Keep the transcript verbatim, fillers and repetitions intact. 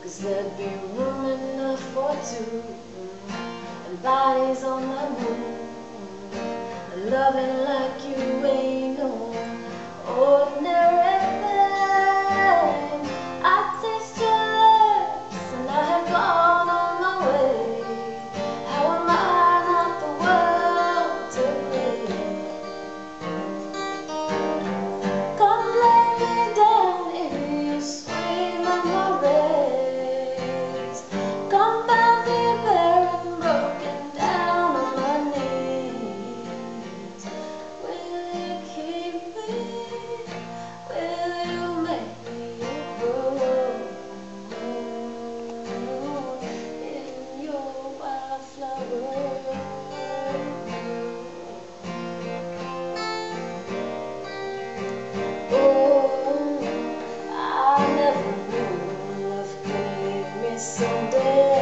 'cause there'd be room enough for two, and bodies on the moon, and loving like you ain't no ordinary thing. I taste your lips and I have gone on my way. How am I not the world to blame? Come lay me down in your sweet memories. Come find me bare and broken down on my knees. Will you keep me? Will you make me grow in your wildflower world? Oh, I never knew love could leave me someday.